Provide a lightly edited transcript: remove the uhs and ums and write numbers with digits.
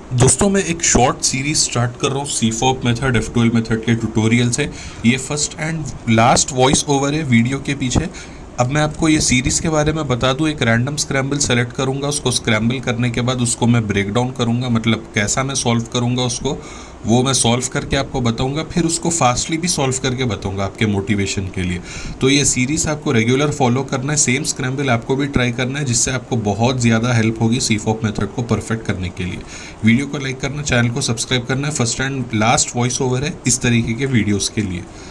दोस्तों मैं एक शॉर्ट सीरीज स्टार्ट कर रहा हूँ सीफॉप मेथड F12 मेथड के ट्यूटोरियल से। ये first and last voice over है वीडियो के पीछे। अब मैं आपको ये सीरीज़ के बारे में बता दूँ। एक रैंडम स्क्रैम्बल सेलेक्ट करूँगा, उसको स्क्रैम्बल करने के बाद उसको मैं ब्रेक डाउन करूँगा, मतलब कैसा मैं सॉल्व करूँगा उसको, वो मैं सॉल्व करके आपको बताऊँगा। फिर उसको फास्टली भी सॉल्व करके बताऊँगा आपके मोटिवेशन के लिए। तो ये सीरीज़ आपको रेगुलर फॉलो करना है, सेम स्क्रैम्बल आपको भी ट्राई करना है, जिससे आपको बहुत ज़्यादा हेल्प होगी सीफॉप मेथड को परफेक्ट करने के लिए। वीडियो को लाइक करना, चैनल को सब्सक्राइब करना है। First and last voice over है इस तरीके के वीडियोज़ के लिए।